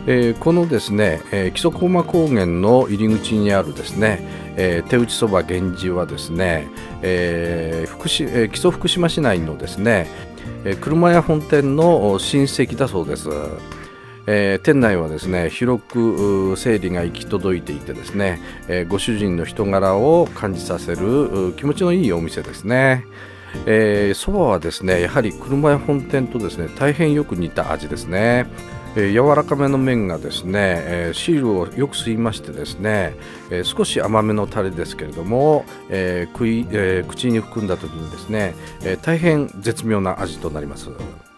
このですね、木曽駒高原の入り口にあるですね、手打ちそば源氏はですね、木曽福島市内のですね、車屋本店の親戚だそうです。店内はですね、広く整理が行き届いていてですね、ご主人の人柄を感じさせる気持ちのいいお店ですね。そばはですね、やはり車屋本店とですね、大変よく似た味ですね。柔らかめの麺がですね、汁をよく吸いましてですね、少し甘めのタレですけれども、口に含んだ時にですね、大変絶妙な味となります。